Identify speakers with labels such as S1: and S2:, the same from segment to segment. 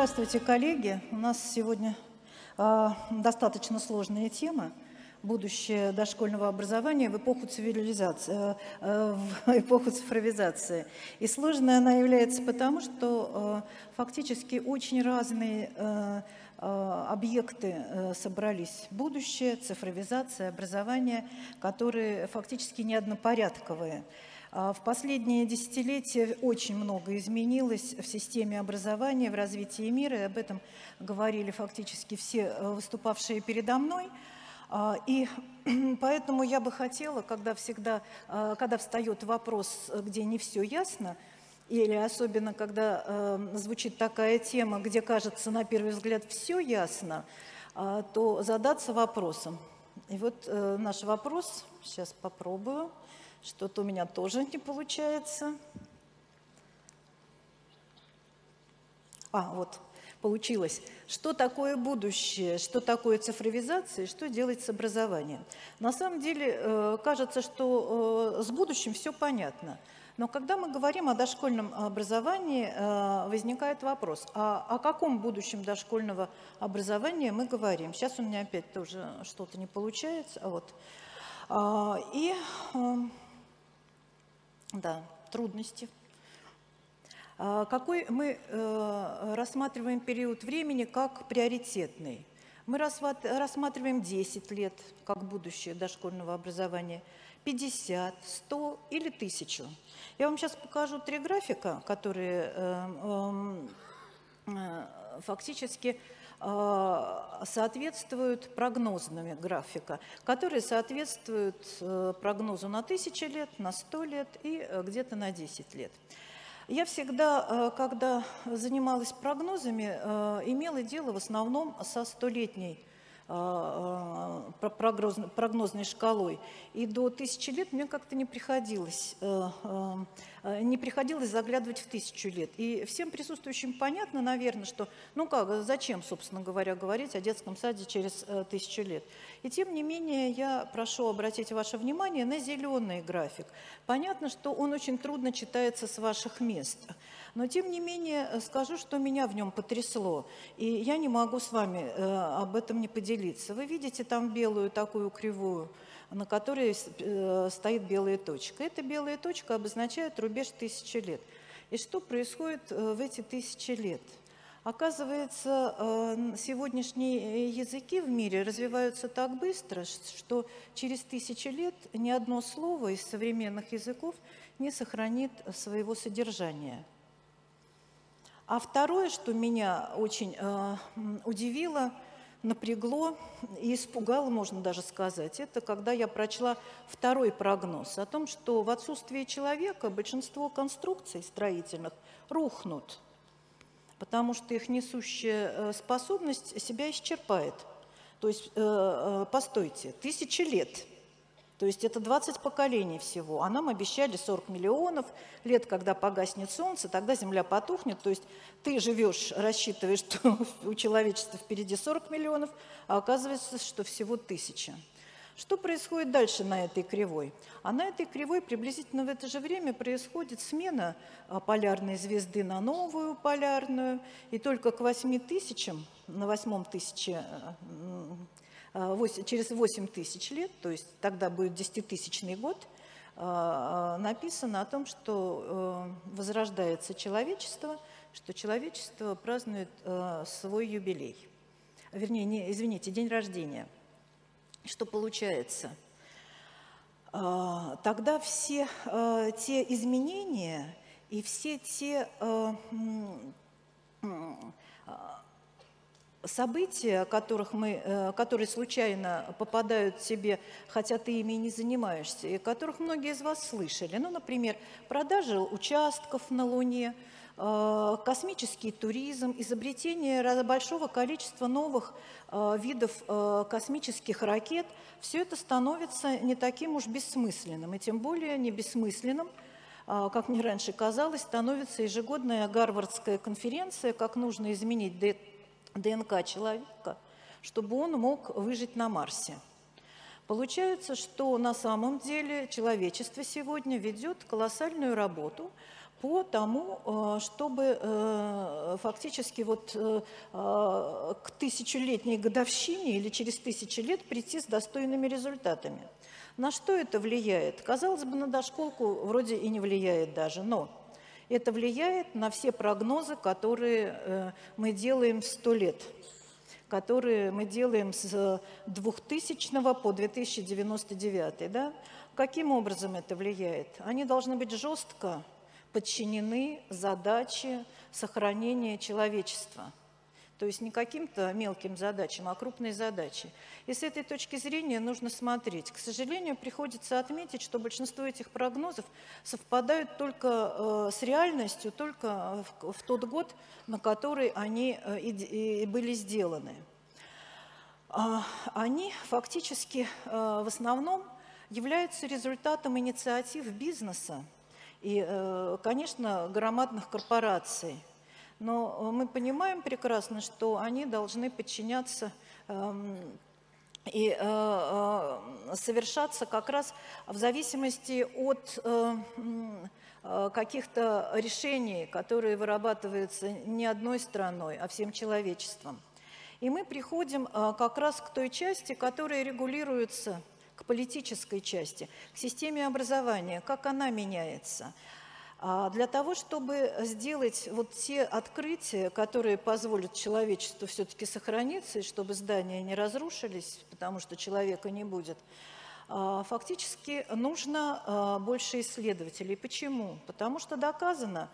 S1: Здравствуйте, коллеги. У нас сегодня достаточно сложная тема «Будущее дошкольного образования в эпоху цифровизации». И сложной она является потому, что фактически очень разные объекты собрались. Будущее, цифровизация, образование, которые фактически не однопорядковые. В последние десятилетия очень много изменилось в системе образования, в развитии мира, и об этом говорили фактически все выступавшие передо мной. И поэтому я бы хотела, когда встает вопрос, где не все ясно, или особенно когда звучит такая тема, где кажется на первый взгляд все ясно, то задаться вопросом. И вот наш вопрос, сейчас попробую. Что-то у меня тоже не получается. Вот, получилось. Что такое будущее, что такое цифровизация, что делать с образованием? На самом деле, кажется, что с будущим все понятно. Но когда мы говорим о дошкольном образовании, возникает вопрос, о каком будущем дошкольного образования мы говорим? Сейчас у меня опять тоже что-то не получается. Да, трудности. Какой мы рассматриваем период времени как приоритетный? Мы рассматриваем 10 лет как будущее дошкольного образования, 50, 100 или 1000. Я вам сейчас покажу 3 графика, которые фактически соответствуют прогнозным графика, которые соответствуют прогнозу на 1000 лет, на 100 лет и где-то на 10 лет. Я всегда, когда занималась прогнозами, имела дело в основном со 100-летней прогнозной шкалой. И до 1000 лет мне как-то не приходилось заглядывать в 1000 лет. И всем присутствующим понятно, наверное, что, зачем, собственно говоря, говорить о детском саде через 1000 лет. И тем не менее, я прошу обратить ваше внимание на зеленый график. Понятно, что он очень трудно читается с ваших мест. Но, тем не менее, скажу, что меня в нем потрясло. И я не могу с вами об этом не поделиться. Вы видите там белую такую кривую, на которой стоит белая точка. Эта белая точка обозначает рубеж 1000 лет. И что происходит в эти 1000 лет? Оказывается, сегодняшние языки в мире развиваются так быстро, что через 1000 лет ни одно слово из современных языков не сохранит своего содержания. А второе, что меня очень удивило, напрягло и испугало, можно даже сказать, это когда я прочла второй прогноз о том, что в отсутствие человека большинство конструкций строительных рухнут, потому что их несущая способность себя исчерпает. То есть, постойте, 1000 лет. То есть это 20 поколений всего, а нам обещали 40 миллионов лет, когда погаснет солнце, тогда Земля потухнет. То есть ты живешь, рассчитываешь, что у человечества впереди 40 миллионов, а оказывается, что всего 1000. Что происходит дальше на этой кривой? А на этой кривой приблизительно в это же время происходит смена полярной звезды на новую полярную, и только к 8000, на 8000, через 8000 лет, то есть тогда будет 10-тысячный год, написано о том, что возрождается человечество, что человечество празднует свой юбилей. Вернее, извините, день рождения. Что получается? Тогда все те изменения и все те события, которые случайно попадают тебе, хотя ты ими и не занимаешься, и которых многие из вас слышали. Например, продажа участков на Луне, космический туризм, изобретение большого количества новых видов космических ракет. Все это становится не таким уж бессмысленным, и тем более не бессмысленным, как мне раньше казалось, становится ежегодная Гарвардская конференция, как нужно изменить ДНК человека, чтобы он мог выжить на Марсе. Получается, что на самом деле человечество сегодня ведет колоссальную работу по тому, чтобы фактически вот к тысячелетней годовщине или через 1000 лет прийти с достойными результатами. На что это влияет? Казалось бы, на дошколку вроде и не влияет даже, но это влияет на все прогнозы, которые мы делаем в 100 лет, которые мы делаем с 2000 по 2099. Да? Каким образом это влияет? Они должны быть жестко подчинены задаче сохранения человечества. То есть не каким-то мелким задачам, а крупной задаче. И с этой точки зрения нужно смотреть. К сожалению, приходится отметить, что большинство этих прогнозов совпадают только с реальностью, только в тот год, на который они и были сделаны. Они фактически в основном являются результатом инициатив бизнеса и, конечно, громадных корпораций. Но мы понимаем прекрасно, что они должны подчиняться и совершаться как раз в зависимости от каких-то решений, которые вырабатываются не одной страной, а всем человечеством. И мы приходим как раз к той части, которая регулируется, к политической части, к системе образования, как она меняется. Для того, чтобы сделать вот те открытия, которые позволят человечеству все-таки сохраниться, и чтобы здания не разрушились, потому что человека не будет, фактически нужно больше исследователей. Почему? Потому что доказано,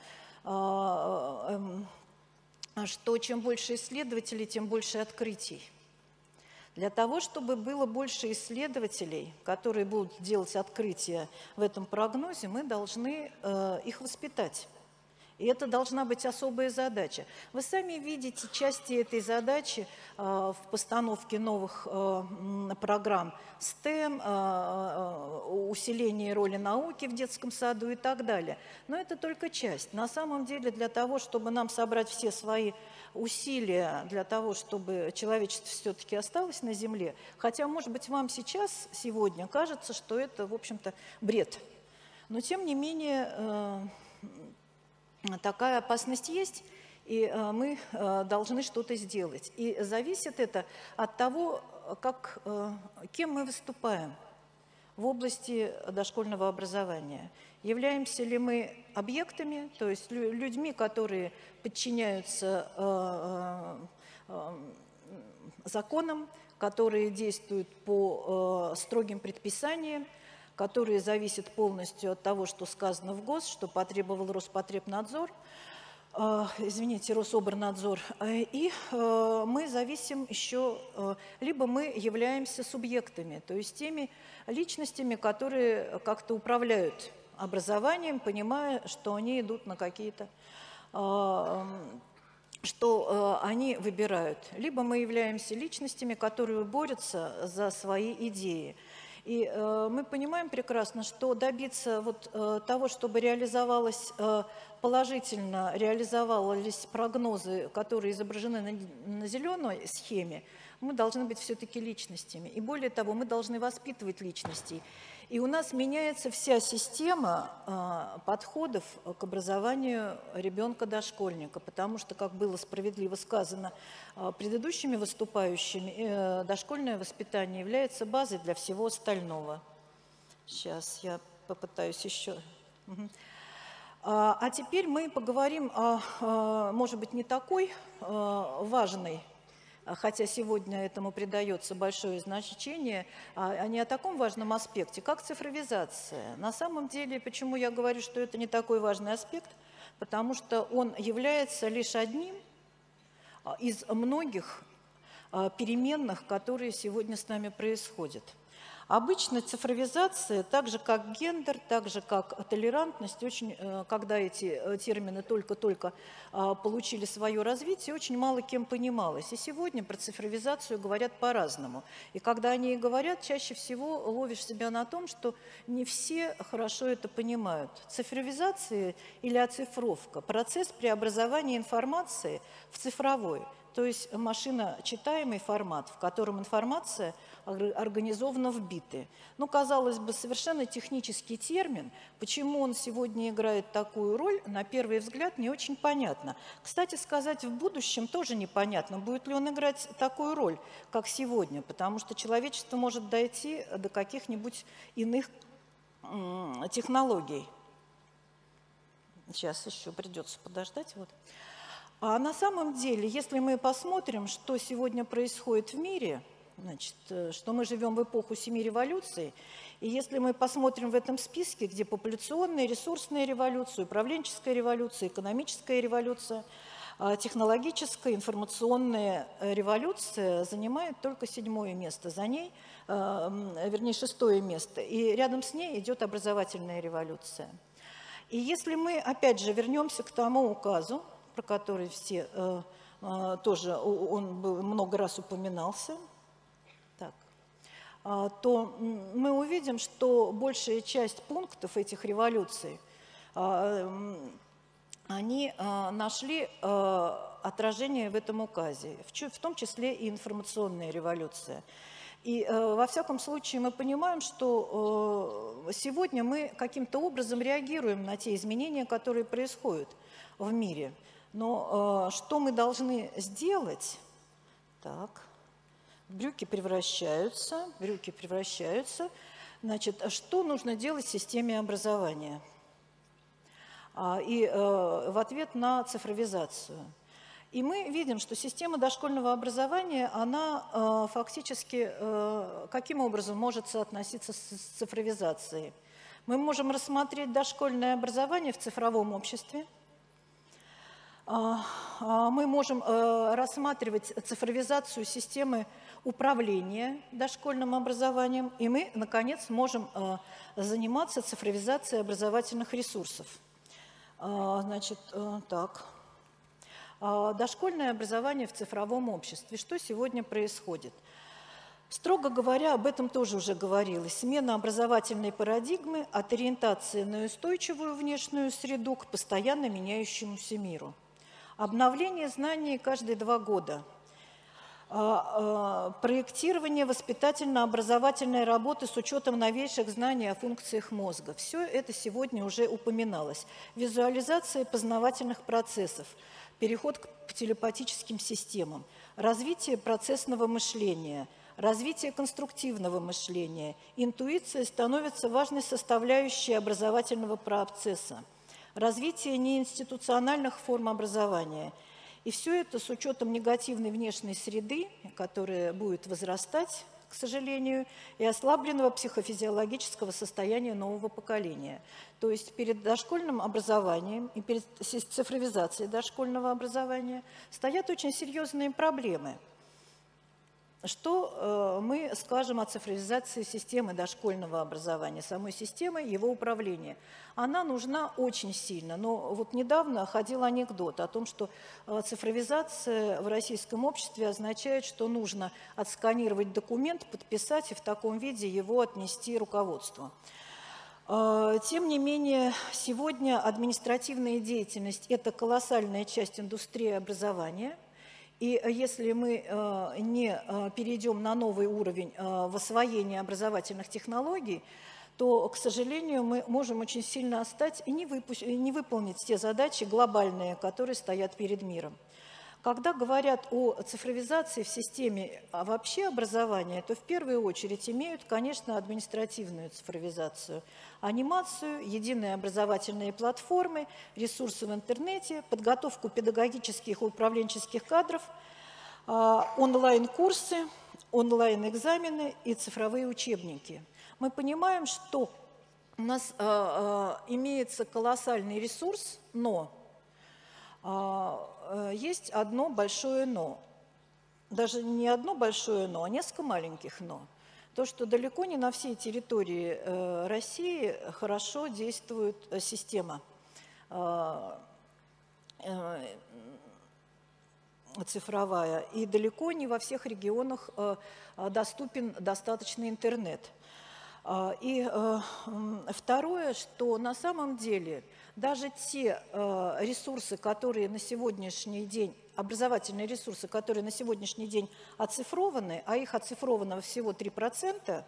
S1: что чем больше исследователей, тем больше открытий. Для того, чтобы было больше исследователей, которые будут делать открытия в этом прогнозе, мы должны их воспитать. И это должна быть особая задача. Вы сами видите части этой задачи в постановке новых программ STEM, усиление роли науки в детском саду и так далее. Но это только часть. На самом деле для того, чтобы нам собрать все свои усилия для того, чтобы человечество все-таки осталось на Земле, хотя, может быть, вам сейчас, сегодня, кажется, что это, в общем-то, бред. Но, тем не менее, такая опасность есть, и мы должны что-то сделать. И зависит это от того, кем мы выступаем в области дошкольного образования. Являемся ли мы объектами, то есть людьми, которые подчиняются законам, которые действуют по строгим предписаниям, которые зависят полностью от того, что сказано в ГОС, что потребовал Роспотребнадзор, Рособорнадзор. И мы зависим еще, либо мы являемся субъектами, то есть теми личностями, которые как-то управляют образованием, понимая, что они идут на какие-то, что они выбирают. Либо мы являемся личностями, которые борются за свои идеи. И мы понимаем прекрасно, что добиться вот того, чтобы положительно реализовывались прогнозы, которые изображены на зеленой схеме, мы должны быть все-таки личностями. И более того, мы должны воспитывать личностей. И у нас меняется вся система подходов к образованию ребенка-дошкольника, потому что, как было справедливо сказано предыдущими выступающими, дошкольное воспитание является базой для всего остального. Сейчас я попытаюсь еще. А теперь мы поговорим о, может быть, не такой важной, хотя сегодня этому придается большое значение, а не о таком важном аспекте, как цифровизация. На самом деле, почему я говорю, что это не такой важный аспект? Потому что он является лишь одним из многих переменных, которые сегодня с нами происходят. Обычно цифровизация, так же как гендер, так же как толерантность, когда эти термины только-только получили свое развитие, очень мало кем понималось. И сегодня про цифровизацию говорят по-разному. И когда они говорят, чаще всего ловишь себя на том, что не все хорошо это понимают. Цифровизация или оцифровка – процесс преобразования информации в цифровой. то есть машиночитаемый формат, в котором информация организована в биты. Ну, казалось бы, совершенно технический термин. Почему он сегодня играет такую роль, на первый взгляд, не очень понятно. Кстати сказать, в будущем тоже непонятно, будет ли он играть такую роль, как сегодня, потому что человечество может дойти до каких-нибудь иных технологий. Сейчас еще придется подождать. Вот. А на самом деле, если мы посмотрим, что сегодня происходит в мире, значит, что мы живем в эпоху 7 революций, и если мы посмотрим в этом списке, где популяционная, ресурсная революция, управленческая революция, экономическая революция, технологическая, информационная революция занимает только 7-е место. За ней, вернее, 6-е место. И рядом с ней идет образовательная революция. И если мы, опять же, вернемся к тому указу, про который все тоже, он был, много раз упоминался, так, то мы увидим, что большая часть пунктов этих революций, они нашли отражение в этом указе, в том числе и информационная революция. И во всяком случае мы понимаем, что сегодня мы каким-то образом реагируем на те изменения, которые происходят в мире. Но что мы должны сделать? Так, брюки превращаются. Значит, что нужно делать в системе образования? И в ответ на цифровизацию. И мы видим, что система дошкольного образования, она фактически каким образом может соотноситься с цифровизацией? Мы можем рассмотреть дошкольное образование в цифровом обществе. Мы можем рассматривать цифровизацию системы управления дошкольным образованием. И мы, наконец, можем заниматься цифровизацией образовательных ресурсов. Значит, так... Дошкольное образование в цифровом обществе. Что сегодня происходит? Строго говоря, об этом тоже уже говорилось. Смена образовательной парадигмы от ориентации на устойчивую внешнюю среду к постоянно меняющемуся миру. Обновление знаний каждые 2 года. Проектирование воспитательно-образовательной работы с учетом новейших знаний о функциях мозга. Все это сегодня уже упоминалось. Визуализация познавательных процессов. Переход к телепатическим системам, развитие процессного мышления, развитие конструктивного мышления. Интуиция становится важной составляющей образовательного процесса, развитие неинституциональных форм образования. И все это с учетом негативной внешней среды, которая будет возрастать, к сожалению, и ослабленного психофизиологического состояния нового поколения. То есть перед дошкольным образованием и перед цифровизацией дошкольного образования стоят очень серьезные проблемы. Что мы скажем о цифровизации системы дошкольного образования, самой системы его управления? Она нужна очень сильно, но вот недавно ходил анекдот о том, что цифровизация в российском обществе означает, что нужно отсканировать документ, подписать и в таком виде его отнести руководству. Тем не менее, сегодня административная деятельность – это колоссальная часть индустрии образования. И если мы не перейдем на новый уровень в освоении образовательных технологий, то, к сожалению, мы можем очень сильно отстать и не выполнить те задачи глобальные, которые стоят перед миром. Когда говорят о цифровизации в системе вообще образования, то в первую очередь имеют, конечно, административную цифровизацию, анимацию, единые образовательные платформы, ресурсы в интернете, подготовку педагогических и управленческих кадров, онлайн-курсы, онлайн-экзамены и цифровые учебники. Мы понимаем, что у нас имеется колоссальный ресурс, но есть одно большое «но». Даже не одно большое «но», а несколько маленьких «но». То, что далеко не на всей территории России хорошо действует система цифровая, и далеко не во всех регионах доступен достаточный интернет. Второе, что на самом деле даже те ресурсы, которые на сегодняшний день, образовательные ресурсы, которые на сегодняшний день оцифрованы, а их оцифровано всего 3%,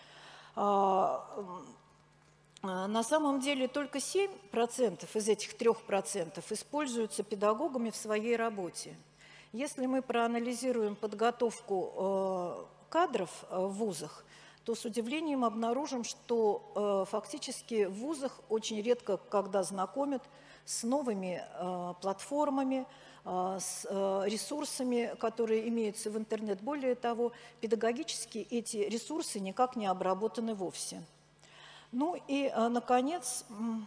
S1: на самом деле только 7% из этих 3% используются педагогами в своей работе. Если мы проанализируем подготовку кадров в вузах, то с удивлением обнаружим, что фактически в вузах очень редко когда знакомят с новыми платформами, с ресурсами, которые имеются в интернет. Более того, педагогически эти ресурсы никак не обработаны вовсе. Ну и, наконец,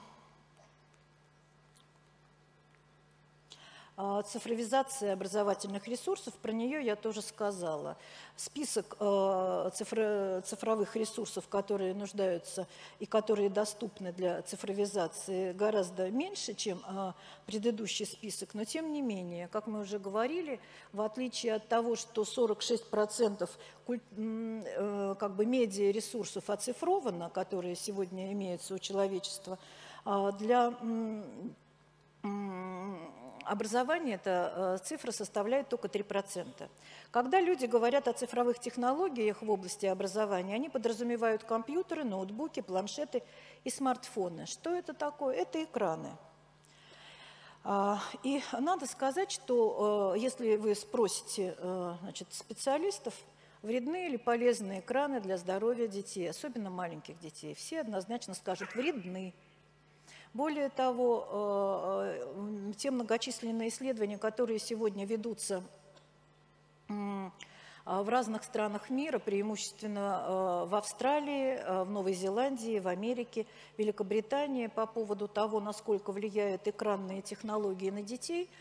S1: цифровизация образовательных ресурсов, про нее я тоже сказала. Список цифровых ресурсов, которые нуждаются и которые доступны для цифровизации, гораздо меньше, чем предыдущий список. Но тем не менее, как мы уже говорили, в отличие от того, что 46% как бы медиаресурсов оцифровано, которые сегодня имеются у человечества, для образование эта цифра составляет только 3%. Когда люди говорят о цифровых технологиях в области образования, они подразумевают компьютеры, ноутбуки, планшеты и смартфоны. Что это такое? Это экраны. И надо сказать, что если вы спросите специалистов, вредны или полезны экраны для здоровья детей, особенно маленьких детей, все однозначно скажут «вредны». Более того, те многочисленные исследования, которые сегодня ведутся в разных странах мира, преимущественно в Австралии, в Новой Зеландии, в Америке, Великобритании, по поводу того, насколько влияют экранные технологии на детей,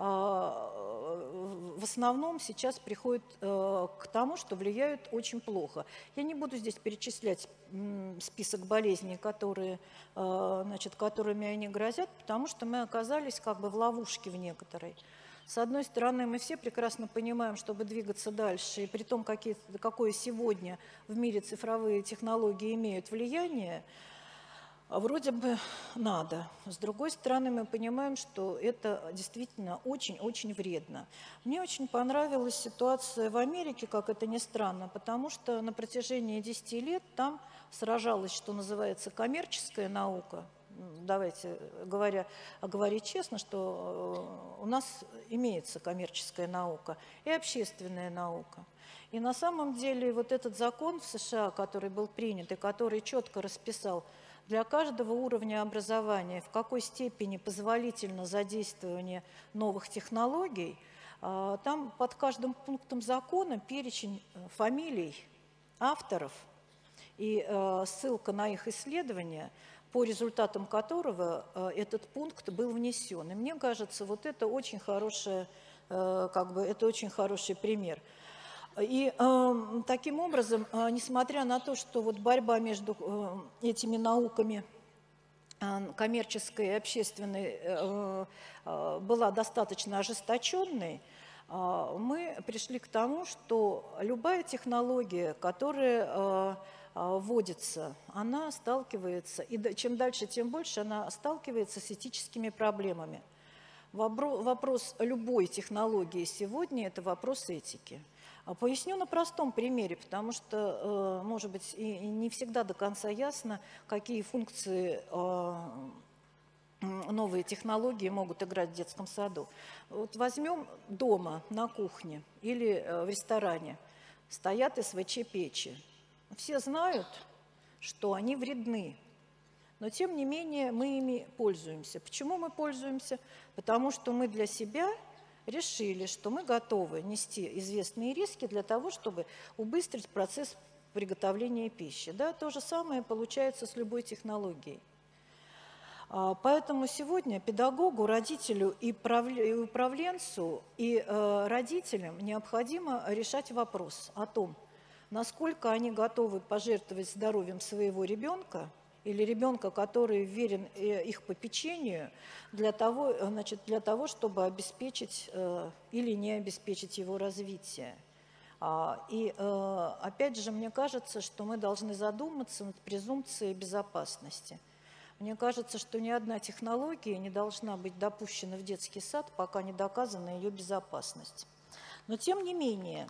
S1: в основном сейчас приходит к тому, что влияют очень плохо. Я не буду здесь перечислять список болезней, которыми они грозят, потому что мы оказались как бы в ловушке в некоторой. С одной стороны, мы все прекрасно понимаем, чтобы двигаться дальше, и при том, какое сегодня в мире цифровые технологии имеют влияние, вроде бы надо. С другой стороны, мы понимаем, что это действительно очень-очень вредно. Мне очень понравилась ситуация в Америке, как это ни странно, потому что на протяжении 10 лет там сражалась, что называется, коммерческая наука. Давайте говорить честно, что у нас имеется коммерческая наука и общественная наука. И на самом деле вот этот закон в США, который был принят и который четко расписал для каждого уровня образования, в какой степени позволительно задействование новых технологий, там под каждым пунктом закона перечень фамилий авторов и ссылка на их исследования, по результатам которого этот пункт был внесен. И мне кажется, вот это очень хороший пример. И таким образом, несмотря на то, что вот борьба между этими науками, коммерческой и общественной, была достаточно ожесточенной, мы пришли к тому, что любая технология, которая вводится, она сталкивается, и чем дальше, тем больше она сталкивается с этическими проблемами. Вопрос любой технологии сегодня – это вопрос этики. Поясню на простом примере, потому что, может быть, и не всегда до конца ясно, какие функции новые технологии могут играть в детском саду. Вот возьмем дома, на кухне или в ресторане стоят СВЧ-печи. Все знают, что они вредны, но тем не менее мы ими пользуемся. Почему мы пользуемся? Потому что мы для себя решили, что мы готовы нести известные риски для того, чтобы убыстрить процесс приготовления пищи. Да? То же самое получается с любой технологией. Поэтому сегодня педагогу, родителю и управленцу, и родителям необходимо решать вопрос о том, насколько они готовы пожертвовать здоровьем своего ребенка или ребенка, который верен их попечению, для того, чтобы обеспечить или не обеспечить его развитие. И опять же, мне кажется, что мы должны задуматься над презумпцией безопасности. Мне кажется, что ни одна технология не должна быть допущена в детский сад, пока не доказана ее безопасность. Но тем не менее,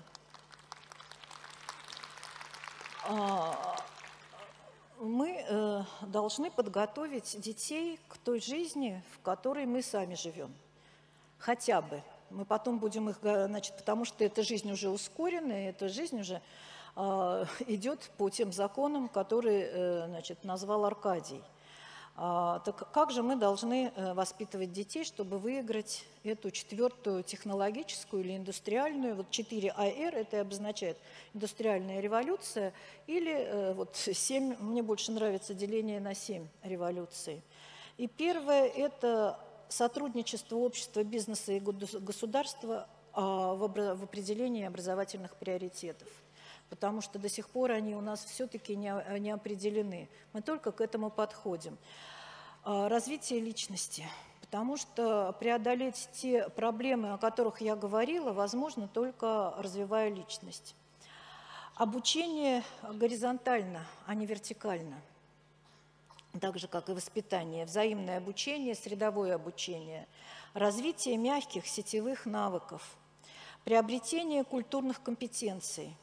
S1: мы должны подготовить детей к той жизни, в которой мы сами живем. Хотя бы. Мы потом будем их, значит, потому что эта жизнь уже ускорена, и эта жизнь уже идет по тем законам, которые, значит, назвал Аркадий. Так как же мы должны воспитывать детей, чтобы выиграть эту 4-ю технологическую или индустриальную, вот 4 это обозначает индустриальная революция, или вот 7, мне больше нравится деление на 7 революций. И первое – это сотрудничество общества, бизнеса и государства в определении образовательных приоритетов. Потому что до сих пор они у нас все-таки не определены. Мы только к этому подходим. Развитие личности. Потому что преодолеть те проблемы, о которых я говорила, возможно только развивая личность. Обучение горизонтально, а не вертикально. Так же, как и воспитание. Взаимное обучение, средовое обучение. Развитие мягких сетевых навыков. Приобретение культурных компетенций.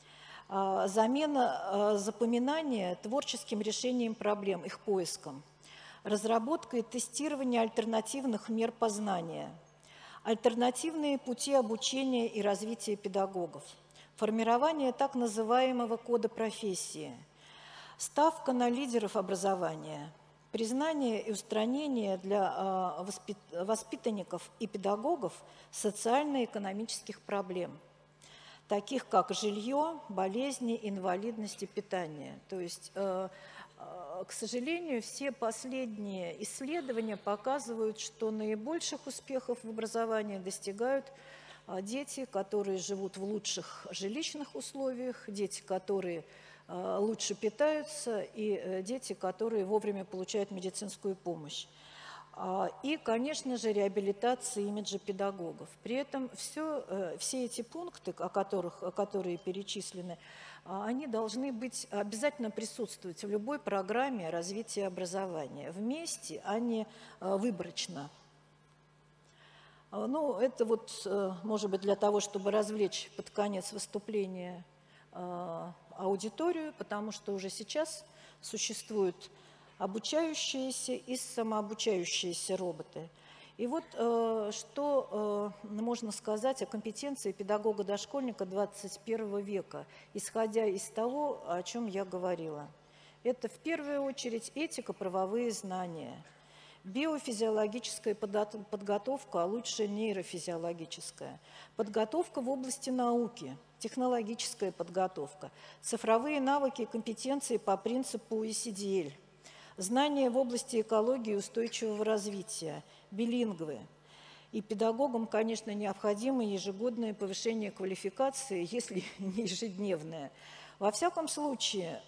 S1: Замена запоминания творческим решением проблем, их поиском, разработка и тестирование альтернативных мер познания, альтернативные пути обучения и развития педагогов, формирование так называемого кода профессии, ставка на лидеров образования, признание и устранение для воспитанников и педагогов социально-экономических проблем, таких как жилье, болезни, инвалидность и питание. То есть, к сожалению, все последние исследования показывают, что наибольших успехов в образовании достигают дети, которые живут в лучших жилищных условиях, дети, которые лучше питаются, и дети, которые вовремя получают медицинскую помощь. И, конечно же, реабилитация имиджа педагогов. При этом все эти пункты, которые перечислены, они должны быть, обязательно присутствовать в любой программе развития образования. Вместе, а не выборочно. Ну, это вот, может быть, для того, чтобы развлечь под конец выступления аудиторию, потому что уже сейчас существуют обучающиеся и самообучающиеся роботы. И вот что можно сказать о компетенции педагога-дошкольника 21 века, исходя из того, о чем я говорила. Это в первую очередь этико-правовые знания, биофизиологическая подготовка, а лучше нейрофизиологическая, подготовка в области науки, технологическая подготовка, цифровые навыки и компетенции по принципу ECDL, знания в области экологии и устойчивого развития, билингвы. И педагогам, конечно, необходимо ежегодное повышение квалификации, если не ежедневное. Во всяком случае,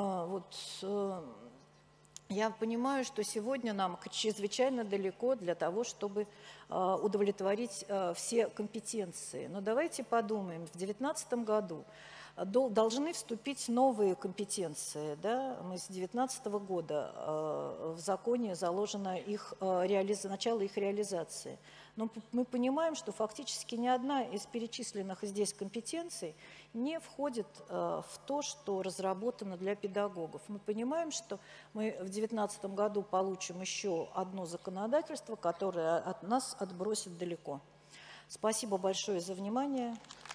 S1: я понимаю, что сегодня нам чрезвычайно далеко для того, чтобы удовлетворить все компетенции. Но давайте подумаем, в 2019 году должны вступить новые компетенции. Да? Мы с 2019 года в законе заложено начало их реализации. Но мы понимаем, что фактически ни одна из перечисленных здесь компетенций не входит в то, что разработано для педагогов. Мы понимаем, что мы в 2019 году получим еще одно законодательство, которое от нас отбросит далеко. Спасибо большое за внимание.